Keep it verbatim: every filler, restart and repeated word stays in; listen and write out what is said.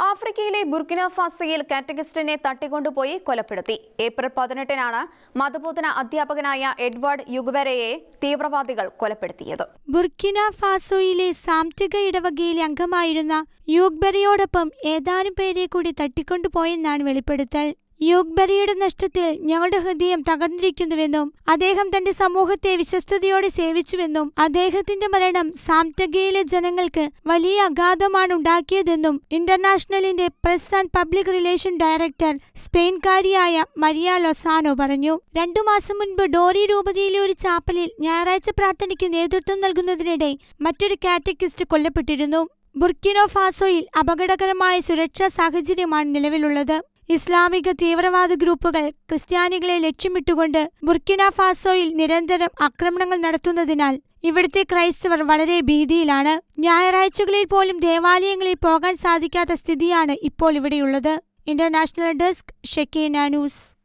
ആഫ്രിക്കയിലെ ബുർക്കിന ഫാസോയിൽ കാറ്റക്കിസ്റ്റിനെ തട്ടിക്കൊണ്ടുപോയി കൊലപ്പെടുത്തി. ഏപ്രിൽ പതിനെട്ടിനാണ് മതബോധന അധ്യാപകനായ എഡ്വാർഡ് യുഗ്ബെരയെ തീവ്രവാദികൾ കൊലപ്പെടുത്തിയത്. ബുർക്കിന ഫാസോയിലെ സാംറ്റിക ഇടവകയിലെ അംഗമായിരുന്ന യുഗ്ബെരയോടൊപ്പം ഏതാനും പേരെ കൂടി തട്ടിക്കൊണ്ടുപോയെന്നാണ് വെളിപ്പെടുത്തൽ. യുഗ്ബെരയുടെ നഷ്ടത്തിൽ ഞങ്ങളുടെ ഹൃദയം തകർന്നിരിക്കുന്നുവെന്നും അദ്ദേഹം തന്റെ സമൂഹത്തെ വിശ്വസ്തയോടെ സേവിച്ചുവെന്നും അദ്ദേഹത്തിന്റെ മരണം സാംറ്റഗയിലെ ജനങ്ങൾക്ക് വലിയ ആഘാതമാണ് ഉണ്ടാക്കിയതെന്നും ഇന്റർനാഷണലിന്റെ press and public relation director സ്പെയിൻകാരിയായ മരിയ ലൊസാനോ പറഞ്ഞു. രണ്ടു മാസം മുൻപ് ഡോറി രൂപതയിലെ ഒരു ചാപ്പലിൽ ഞായറാഴ്ച പ്രാർത്ഥനയ്ക്ക് നേതൃത്വം നൽകുന്നതിനിടെ മറ്റൊരു കാറ്റക്കിസ്റ്റ് കൊല്ലപ്പെട്ടിരുന്നു. ബുർക്കിന ഫാസോയിൽ അപകടകരമായ സുരക്ഷാ സാഹചര്യമാണ് നിലവിലുള്ളത്. ഇസ്ലാമിക തീവ്രവാദ ഗ്രൂപ്പുകൾ ക്രിസ്ത്യാനികളെ ലക്ഷ്യമിട്ടുകൊണ്ട് ബുർക്കിന ഫാസോയിൽ നിരന്തരം ആക്രമണങ്ങൾ നടത്തുന്നതിനാൽ ഇവിടുത്തെ ക്രൈസ്തവർ വളരെ ഭീതിയിലാണ്. ഞായറാഴ്ചകളിൽ പോലും ദേവാലയങ്ങളിൽ പോകാൻ സാധിക്കാത്ത സ്ഥിതിയാണ് ഇപ്പോൾ ഇവിടെയുള്ളത്. International desk, Shekinah news.